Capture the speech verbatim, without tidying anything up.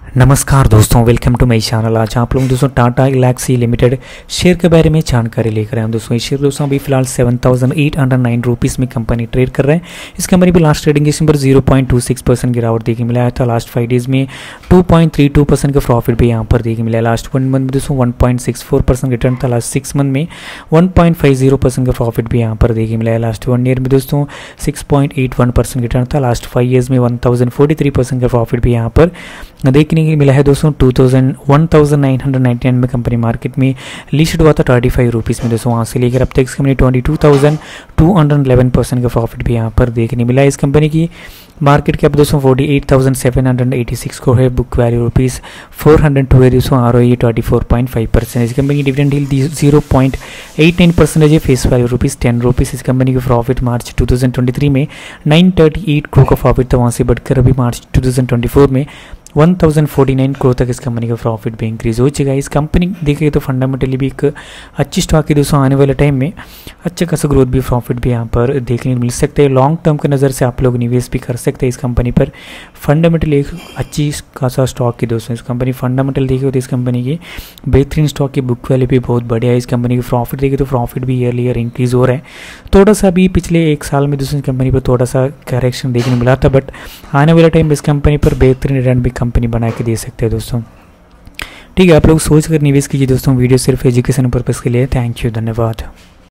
नमस्कार दोस्तों, welcome to my channel. आज आप लोग दोस्तों टाटा एल्क्सी लिमिटेड शेयर के बारे में जानकारी लेकर आए हैं। दोस्तों ये शेयर दोस्तों अभी फिलहाल seven thousand eight hundred nine rupees में कंपनी ट्रेड कर रहे हैं। इस कंपनी पर लास्ट ट्रेडिंग सेशन पर zero point two six percent गिरावट देखने मिला था। लास्ट फाइव डेज में two point three two percent का प्रॉफिट भी यहाँ पर देखने मिला है। लास्ट वन मंथ में दोस्तों one point six four percent return था। लास्ट सिक्स मंथ में one point five zero percent का प्रॉफिट भी यहाँ पर देखने मिला है। लास्ट वन ईयर में दोस्तों six point eight one percent return था। लास्ट फाइव ईयर्स में one thousand forty three percent का प्रॉफिट भी यहाँ पर देखने को मिला है। दोस्तों two thousand one thousand nine hundred ninety nine में कंपनी मार्केट में लिस्टेड हुआ था थर्टी फाइव रुपीज़ में। दोस्तों वहाँ से लेकर अब तक इस company twenty two thousand two hundred eleven percent का प्रॉफिट भी यहाँ पर देखने मिला है। इस कंपनी की मार्केट कैप दोस्तों forty eight thousand seven hundred eighty six को है। Book value rupees four hundred two है। दोस्तों R O E twenty four point five percent. इस कंपनी की डिविडेंड डील zero point eight nine percentage है। Face value rupees ten rupees. इस company की profit March two thousand twenty three में nine thirty eight crore का प्रॉफिट था। वहाँ से बढ़कर अभी March two thousand twenty four में one thousand forty nine crore तक इस कंपनी का प्रॉफिट भी इंक्रीज हो चुका है। इस कंपनी देखिए तो फंडामेंटली भी एक अच्छी स्टॉक है। दोस्तों आने वाले टाइम में अच्छा खासा ग्रोथ भी प्रॉफिट भी यहाँ पर देखने को मिल सकते हैं। लॉन्ग टर्म की नज़र से आप लोग निवेश भी कर सकते हैं इस कंपनी पर। फंडामेंटली एक अच्छी खासा स्टॉक है दोस्तों। इस कंपनी फंडामेंटल देखिए तो इस कंपनी की बेहतरीन स्टॉक की बुक वैल्यू भी बहुत बढ़िया है। इस कंपनी की प्रॉफिट देखिए तो प्रॉफिट भी ईयरली ईयर इंक्रीज हो रहा है। थोड़ा सा भी पिछले एक साल में दोस्तों इस कंपनी पर थोड़ा सा करेक्शन देखने मिला था, बट आने वाले टाइम में इस कंपनी पर बेहतरीन रिटर्न भी कंपनी बना के दे सकते हैं दोस्तों। ठीक है, आप लोग सोच कर निवेश कीजिए दोस्तों। वीडियो सिर्फ एजुकेशन पर्पज़ के लिए। थैंक यू, धन्यवाद।